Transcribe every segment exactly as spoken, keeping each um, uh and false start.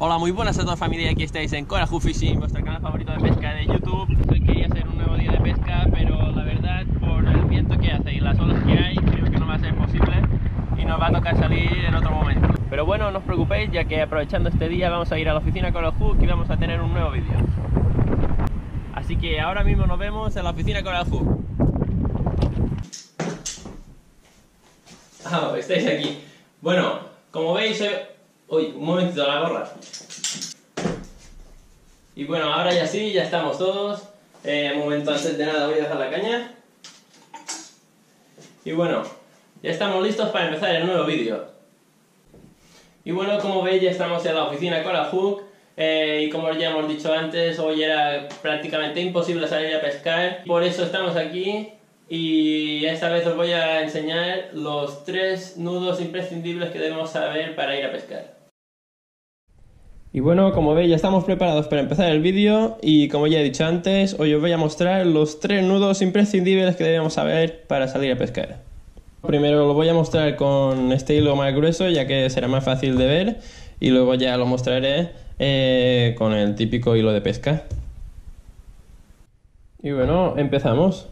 Hola, muy buenas a toda familia, aquí estáis en Coral Hook Fishing, vuestro canal favorito de pesca de YouTube. Hoy quería hacer un nuevo día de pesca, pero la verdad, por el viento que hace y las olas que hay, creo que no va a ser posible y nos va a tocar salir en otro momento. Pero bueno, no os preocupéis, ya que aprovechando este día vamos a ir a la oficina Coral Hook y vamos a tener un nuevo vídeo. Así que ahora mismo nos vemos en la oficina Coral Hook. Ah, estáis aquí. Bueno, como veis, soy... Uy, un momentito, la gorra. Y bueno, ahora ya sí, ya estamos todos. Eh, un momento, antes de nada voy a dejar la caña. Y bueno, ya estamos listos para empezar el nuevo vídeo. Y bueno, como veis, ya estamos en la oficina Coral Hook. Eh, y como ya hemos dicho antes, hoy era prácticamente imposible salir a pescar. Por eso estamos aquí. Y esta vez os voy a enseñar los tres nudos imprescindibles que debemos saber para ir a pescar. Y bueno, como veis ya estamos preparados para empezar el vídeo y como ya he dicho antes, hoy os voy a mostrar los tres nudos imprescindibles que debemos saber para salir a pescar. Primero lo voy a mostrar con este hilo más grueso, ya que será más fácil de ver, y luego ya lo mostraré eh, con el típico hilo de pesca. Y bueno, empezamos.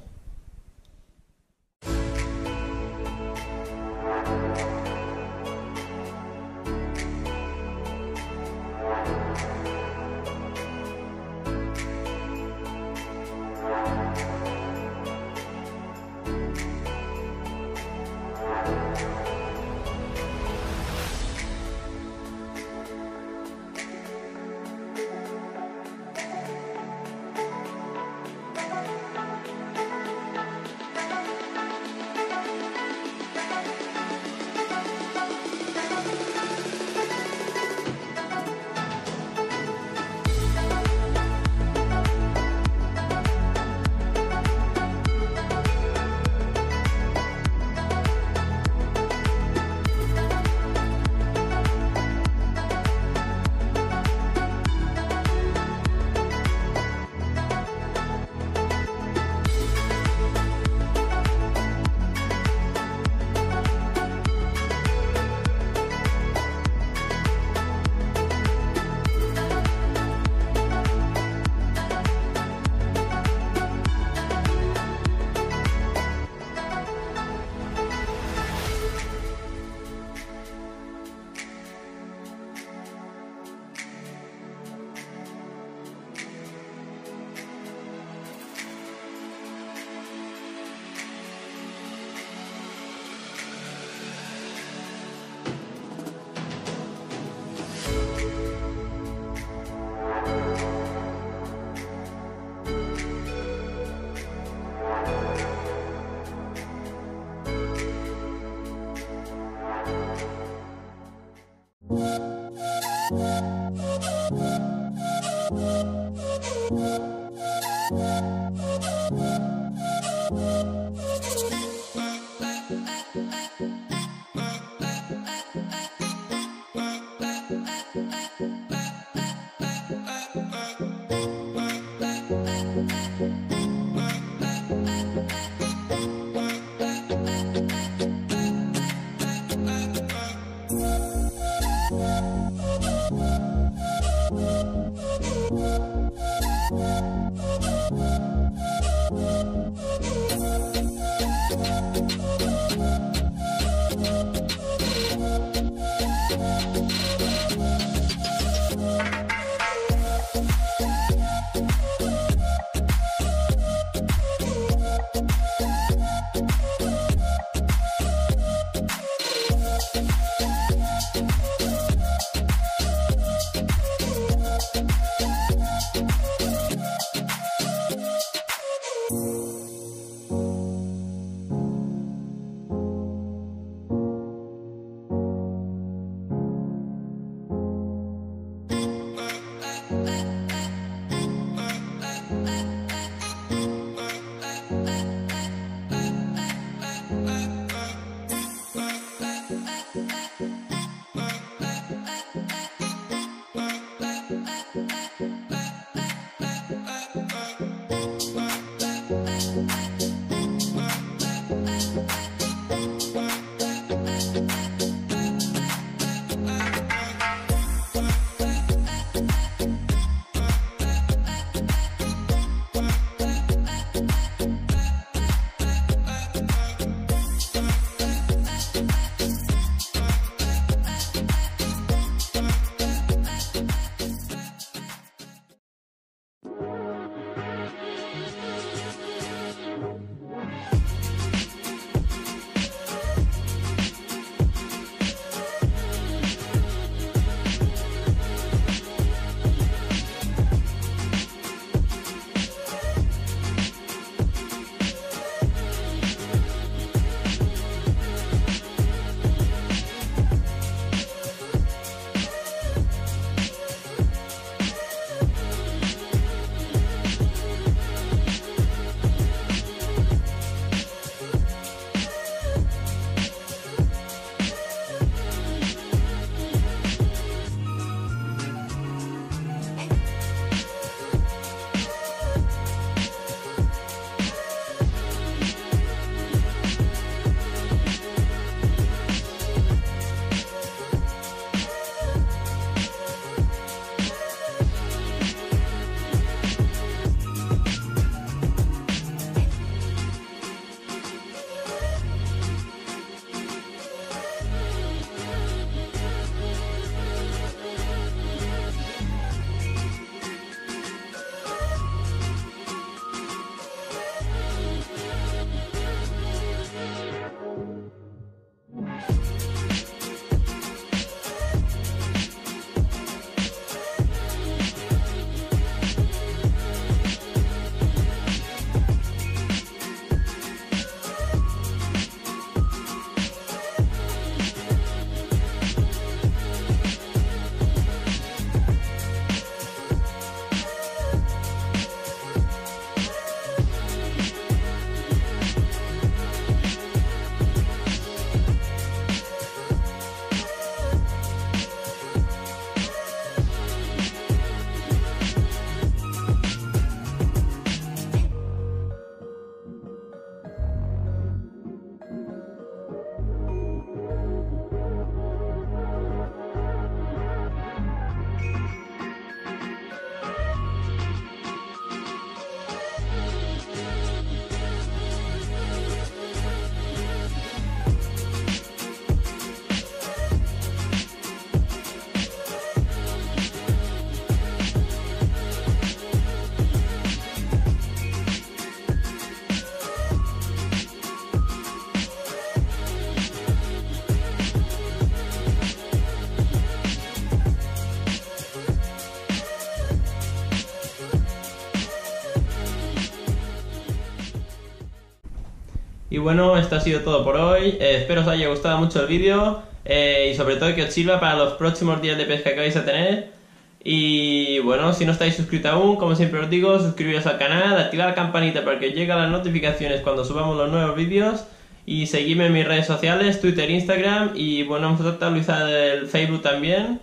bueno, esto ha sido todo por hoy. Eh, espero os haya gustado mucho el vídeo eh, y sobre todo que os sirva para los próximos días de pesca que vais a tener. Y bueno, si no estáis suscritos aún, como siempre os digo, suscribiros al canal, activad la campanita para que os lleguen las notificaciones cuando subamos los nuevos vídeos. Y seguidme en mis redes sociales, Twitter, Instagram, y bueno, hemos actualizado el Facebook también.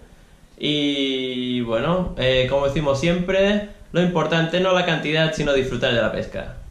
Y bueno, eh, como decimos siempre, lo importante no la cantidad, sino disfrutar de la pesca.